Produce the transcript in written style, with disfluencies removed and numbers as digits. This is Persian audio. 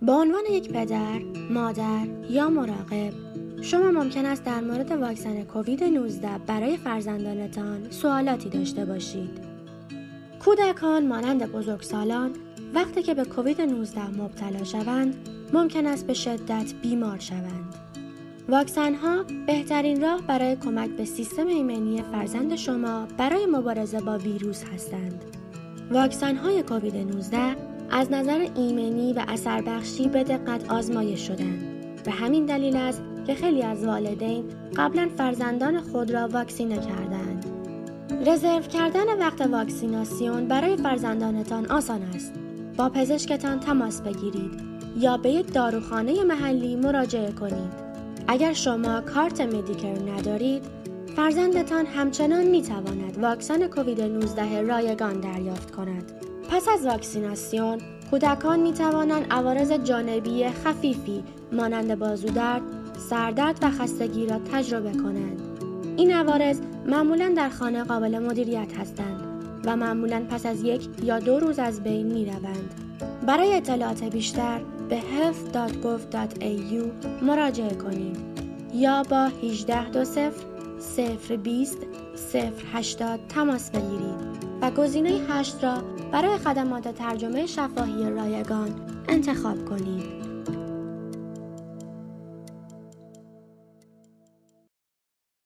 به عنوان یک پدر، مادر یا مراقب، شما ممکن است در مورد واکسن کووید 19 برای فرزندانتان سوالاتی داشته باشید. کودکان مانند بزرگسالان وقتی که به کووید 19 مبتلا شوند، ممکن است به شدت بیمار شوند. واکسن ها بهترین راه برای کمک به سیستم ایمنی فرزند شما برای مبارزه با ویروس هستند. واکسن های کووید 19 از نظر ایمنی و اثر بخشی به دقت آزمایش شدند. به همین دلیل است که خیلی از والدین قبلا فرزندان خود را واکسینه کردند. رزرو کردن وقت واکسیناسیون برای فرزندانتان آسان است. با پزشکتان تماس بگیرید یا به یک داروخانه محلی مراجعه کنید. اگر شما کارت مدیکر ندارید، فرزندتان همچنان میتواند واکسن کووید 19 رایگان دریافت کند. پس از واکسیناسیون، کودکان میتوانند عوارض جانبی خفیفی مانند بازودرد، سردرد و خستگی را تجربه کنند. این عوارض معمولاً در خانه قابل مدیریت هستند و معمولاً پس از 1 یا 2 روز از بین میروند. برای اطلاعات بیشتر به health.gov.au مراجعه کنید یا با 1820-020-080 تماس بگیرید و گزینه 8 را برای خدمات ترجمه شفاهی رایگان انتخاب کنید.